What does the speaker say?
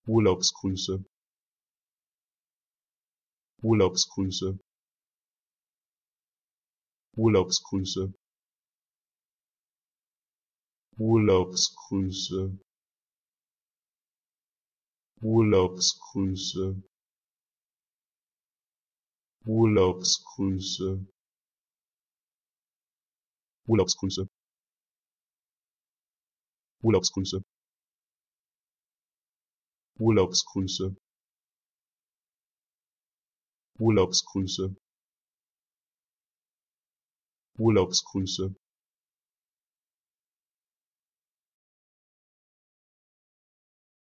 Urlaubsgrüße, Urlaubsgrüße, Urlaubsgrüße, Urlaubsgrüße, Urlaubsgrüße, Urlaubsgrüße, Urlaubsgrüße, Urlaubsgrüße, Urlaubsgrüße, Urlaubsgrüße, Urlaubsgrüße,